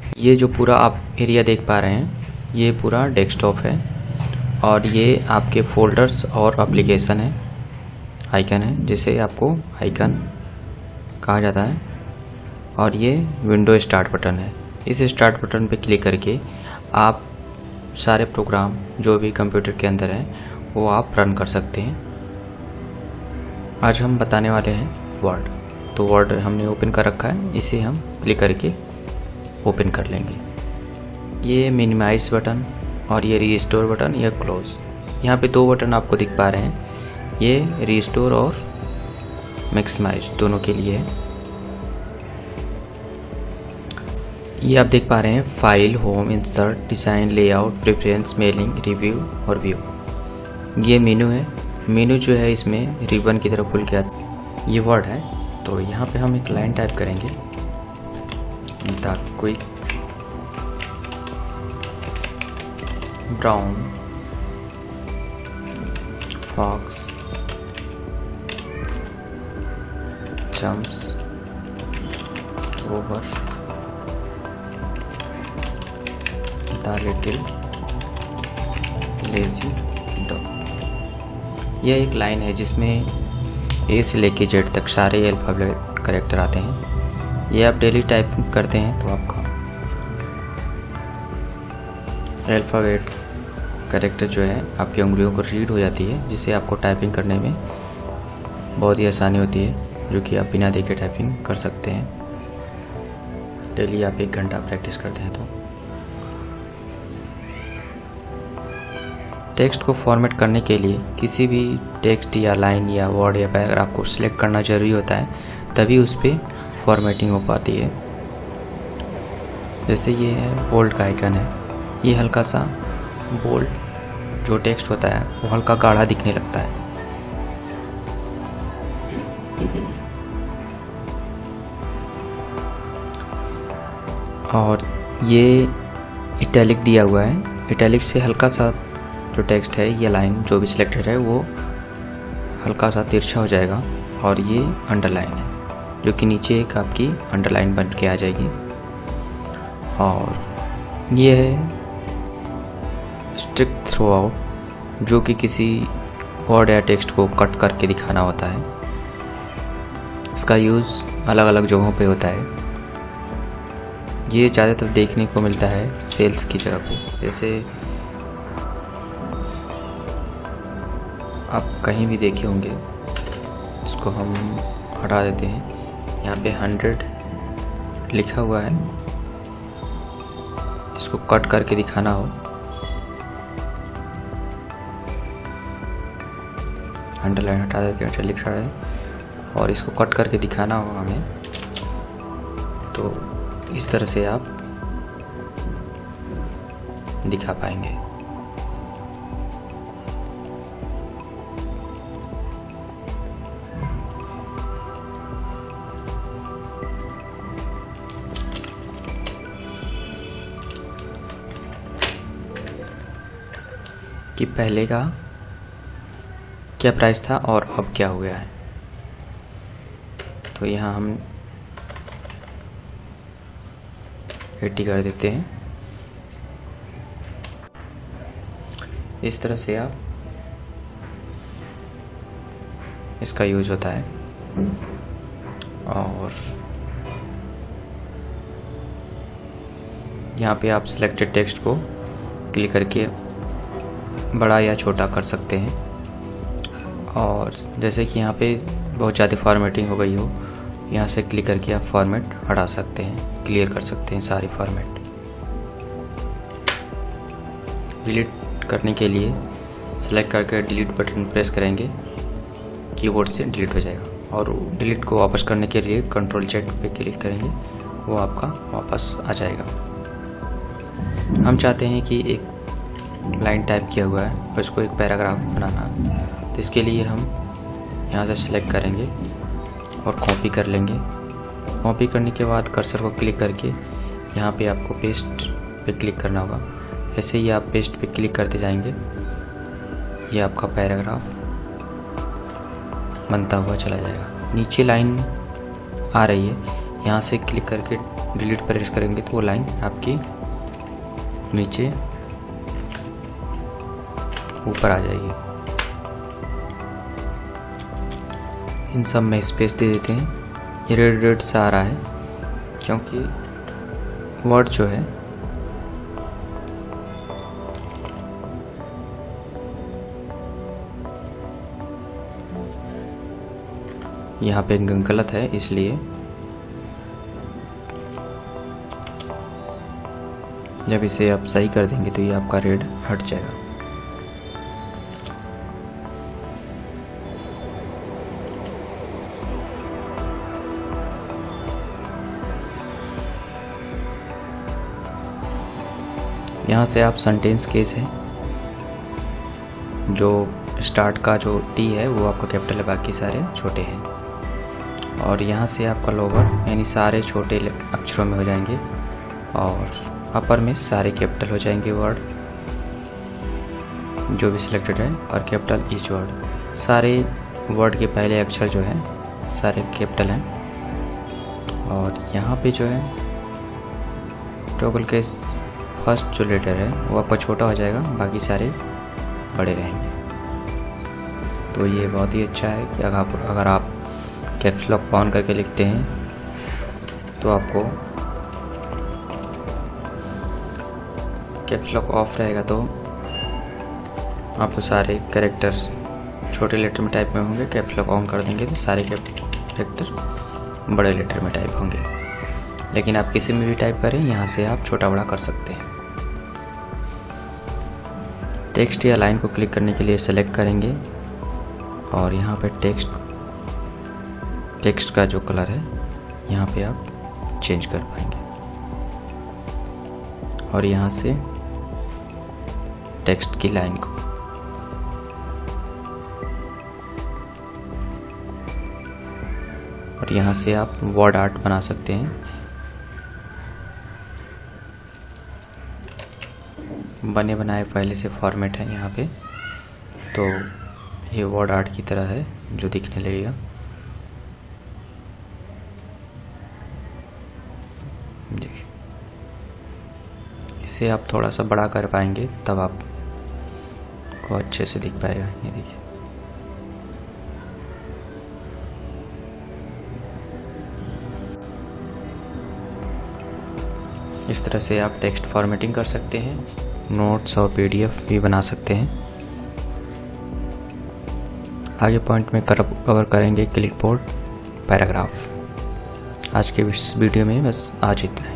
ये जो पूरा आप एरिया देख पा रहे हैं ये पूरा डेस्कटॉप है और ये आपके फोल्डर्स और एप्लीकेशन है, आइकन है जिसे आपको आइकन कहा जाता है। और ये विंडो स्टार्ट बटन है। इस स्टार्ट बटन पे क्लिक करके आप सारे प्रोग्राम जो भी कंप्यूटर के अंदर हैं वो आप रन कर सकते हैं। आज हम बताने वाले हैं वर्ड। तो वर्ड हमने ओपन कर रखा है, इसे हम क्लिक करके ओपन कर लेंगे। ये मिनिमाइज बटन और ये रीस्टोर बटन, या क्लोज। यहाँ पे दो बटन आपको दिख पा रहे हैं, ये रीस्टोर और मैक्सिमाइज दोनों के लिए है। ये आप देख पा रहे हैं file, home, insert, design, layout, preference, mailing, review और व्यू। ये मेनू है। मेनू जो है इसमें रिबन की तरह खुल के आता है। ये वर्ड है। तो यहाँ पे हम एक लाइन टाइप करेंगे, the quick brown fox jumps over the little lazy dog. यह एक लाइन है जिसमें ए से लेके जेड तक सारे अल्फ़ाबेट कैरेक्टर आते हैं। ये आप डेली टाइप करते हैं तो आपका अल्फ़ाबेट कैरेक्टर जो है आपकी उंगलियों को रीड हो जाती है, जिससे आपको टाइपिंग करने में बहुत ही आसानी होती है, जो कि आप बिना देखे टाइपिंग कर सकते हैं। डेली आप 1 घंटा प्रैक्टिस करते हैं तो। टेक्स्ट को फॉर्मेट करने के लिए किसी भी टेक्स्ट या लाइन या वर्ड या पैराग्राफ को सिलेक्ट करना जरूरी होता है, तभी उस पर फॉर्मेटिंग हो पाती है। जैसे ये है बोल्ड का आइकन है, ये हल्का सा बोल्ड जो टेक्स्ट होता है वो हल्का गाढ़ा दिखने लगता है। और ये इटैलिक दिया हुआ है। इटैलिक से हल्का सा जो टेक्स्ट है या लाइन जो भी सिलेक्टेड है वो हल्का सा तिरछा हो जाएगा। और ये अंडरलाइन है, जो कि नीचे एक आपकी अंडरलाइन बन के आ जाएगी। और ये है स्ट्रिक्ट थ्रू आउट, जो कि किसी वर्ड या टेक्स्ट को कट करके दिखाना होता है। इसका यूज़ अलग अलग जगहों पे होता है। ये ज़्यादातर देखने को मिलता है सेल्स की जगह पे। जैसे आप कहीं भी देखे होंगे, इसको हम हटा देते हैं। यहाँ पे 100 लिखा हुआ है, इसको कट करके दिखाना हो, अंडरलाइन हटा देते हैं, लिखा है, और इसको कट करके दिखाना हो हमें, तो इस तरह से आप दिखा पाएंगे। कि पहले का क्या प्राइस था और अब क्या हो गया है। तो यहाँ हम 80 कर देते हैं। इस तरह से आप इसका यूज होता है। और यहाँ पे आप सिलेक्टेड टेक्स्ट को क्लिक करके बड़ा या छोटा कर सकते हैं। और जैसे कि यहाँ पे बहुत ज़्यादा फॉर्मेटिंग हो गई हो, यहाँ से क्लिक करके आप फॉर्मेट हटा सकते हैं, क्लियर कर सकते हैं सारी फॉर्मेट। डिलीट करने के लिए सेलेक्ट करके डिलीट बटन प्रेस करेंगे, कीबोर्ड से डिलीट हो जाएगा। और डिलीट को वापस करने के लिए कंट्रोल-Z पे क्लिक करेंगे, वो आपका वापस आ जाएगा। हम चाहते हैं कि एक लाइन टाइप किया हुआ है और इसको एक पैराग्राफ बनाना, तो इसके लिए हम यहाँ से सिलेक्ट करेंगे और कॉपी कर लेंगे। कॉपी करने के बाद कर्सर को क्लिक करके यहाँ पे आपको पेस्ट पे क्लिक करना होगा। ऐसे ही आप पेस्ट पे क्लिक करते जाएंगे, ये आपका पैराग्राफ बनता हुआ चला जाएगा। नीचे लाइन आ रही है, यहाँ से क्लिक करके डिलीट प्रेस करेंगे तो वो लाइन आपकी नीचे ऊपर आ जाएगी। इन सब में स्पेस दे देते हैं। ये रेड रेड सा आ रहा है क्योंकि वर्ड जो है यहाँ पे गलत है, इसलिए जब इसे आप सही कर देंगे तो ये आपका रेड हट जाएगा। यहाँ से आप सेंटेंस केस है, जो स्टार्ट का जो टी है वो आपका कैपिटल है, बाकी सारे छोटे हैं। और यहाँ से आपका लोअर यानी सारे छोटे अक्षरों में हो जाएंगे और अपर में सारे कैपिटल हो जाएंगे वर्ड जो भी सिलेक्टेड है, और कैपिटल ईच वर्ड। सारे वर्ड के पहले अक्षर जो है सारे कैपिटल हैं। और यहाँ पे जो है टॉगल के फर्स्ट जो लेटर है वो आपका छोटा हो जाएगा, बाकी सारे बड़े रहेंगे। तो ये बहुत ही अच्छा है कि अगर आप कैप्स लॉक ऑन करके लिखते हैं तो आपको कैप्स लॉक ऑफ रहेगा तो आपको सारे कैरेक्टर्स छोटे लेटर में टाइप में होंगे। कैप्स लॉक ऑन कर देंगे तो सारे कैरेक्टर बड़े लेटर में टाइप होंगे। लेकिन आप किसी में भी टाइप करें, यहाँ से आप छोटा बड़ा कर सकते हैं। टेक्स्ट या लाइन को क्लिक करने के लिए सेलेक्ट करेंगे और यहाँ पे टेक्स्ट का जो कलर है यहाँ पे आप चेंज कर पाएंगे। और यहाँ से टेक्स्ट की लाइन को और यहाँ से आप वर्ड आर्ट बना सकते हैं। बने बनाए पहले से फॉर्मेट है यहाँ पे, तो ये वर्ड आर्ट की तरह है जो दिखने लगेगा। इसे आप थोड़ा सा बड़ा कर पाएंगे तब आपको अच्छे से दिख पाएगा। ये देखिए, इस तरह से आप टेक्स्ट फॉर्मेटिंग कर सकते हैं, नोट्स और पीडीएफ भी बना सकते हैं। आगे पॉइंट में कवर करेंगे क्लिपबोर्ड पैराग्राफ। आज के इस वीडियो में बस आज इतना है।